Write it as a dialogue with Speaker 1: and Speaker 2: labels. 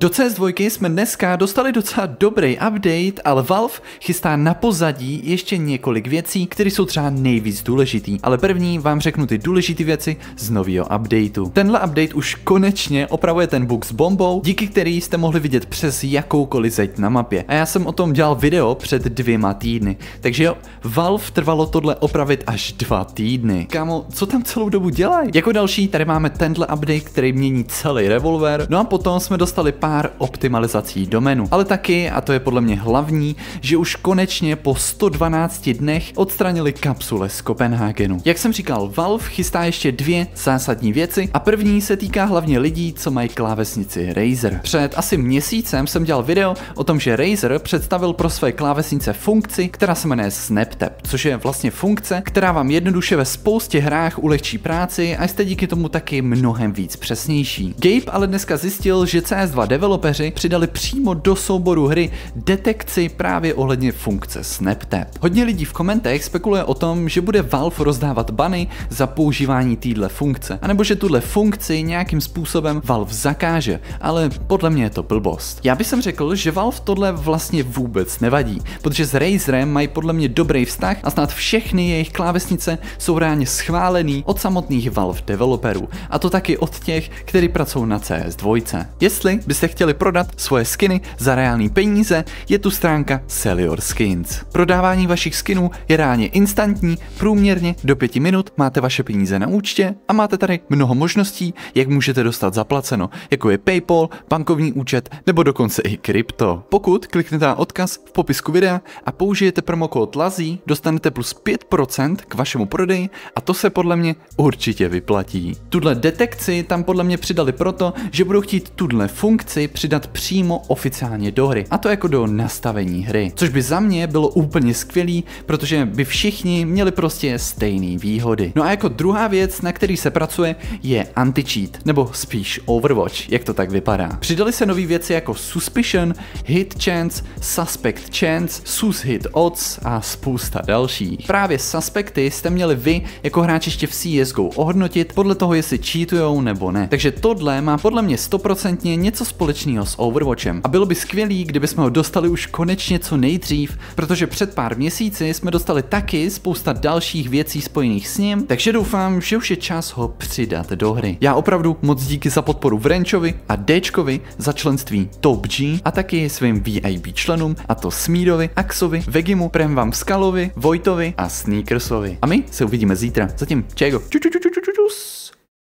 Speaker 1: Do CS2 jsme dneska dostali docela dobrý update, ale Valve chystá na pozadí ještě několik věcí, které jsou třeba nejvíc důležitý. Ale první vám řeknu ty důležité věci z nového updateu. Tenhle update už konečně opravuje ten bug s bombou, díky který jste mohli vidět přes jakoukoliv zeď na mapě. A já jsem o tom dělal video před 2 týdny. Takže jo, Valve trvalo tohle opravit až 2 týdny. Kámo, co tam celou dobu dělají? Jako další tady máme tenhle update, který mění celý revolver. No a potom jsme dostali pár optimalizací domenu. Ale taky, a to je podle mě hlavní, že už konečně po 112 dnech odstranili kapsule z Kopenhagenu. Jak jsem říkal, Valve chystá ještě 2 zásadní věci a první se týká hlavně lidí, co mají klávesnici Razer. Před asi měsícem jsem dělal video o tom, že Razer představil pro své klávesnice funkci, která se jmenuje SnapTap, což je vlastně funkce, která vám jednoduše ve spoustě hrách ulehčí práci a jste díky tomu taky mnohem víc přesnější. Gabe ale dneska zjistil, že CS2 developeři přidali přímo do souboru hry detekci právě ohledně funkce SnapTap. Hodně lidí v komentech spekuluje o tom, že bude Valve rozdávat bany za používání téhle funkce, anebo že tuhle funkci nějakým způsobem Valve zakáže, ale podle mě je to blbost. Já bych řekl, že Valve tohle vlastně vůbec nevadí, protože s Razerem mají podle mě dobrý vztah a snad všechny jejich klávesnice jsou reálně schválený od samotných Valve developerů, a to taky od těch, kteří pracují na CS2. Jestli byste chtěli prodat svoje skiny za reální peníze, je tu stránka Sell Your Skins. Prodávání vašich skinů je reálně instantní, průměrně do 5 minut máte vaše peníze na účtě a máte tady mnoho možností, jak můžete dostat zaplaceno, jako je PayPal, bankovní účet nebo dokonce i krypto. Pokud kliknete na odkaz v popisku videa a použijete promokód LAZY, dostanete plus 5% k vašemu prodeji a to se podle mě určitě vyplatí. Tuhle detekci tam podle mě přidali proto, že budou chtít tuhle funkci přidat přímo oficiálně do hry, a to jako do nastavení hry, což by za mě bylo úplně skvělý, protože by všichni měli prostě stejné výhody. No a jako druhá věc, na který se pracuje, je anti-cheat, nebo spíš Overwatch, jak to tak vypadá. Přidali se nové věci jako Suspicion, Hit Chance, Suspect Chance, Sus Hit Odds a spousta dalších. Právě suspekty jste měli vy jako hráč ještě v CSGO ohodnotit podle toho, jestli cheatujou nebo ne. Takže tohle má podle mě 100% něco společného s Overwatchem a bylo by skvělý, kdybychom ho dostali už konečně co nejdřív, protože před pár měsíci jsme dostali taky spousta dalších věcí spojených s ním, takže doufám, že už je čas ho přidat do hry. Já opravdu moc díky za podporu Vrenčovi a Dčkovi za členství Top G a taky svým VIP členům, a to Smídovi, Axovi, Vegimu, Premvam Skalovi, Vojtovi a Sneakersovi. A my se uvidíme zítra. Zatím čego. Čus.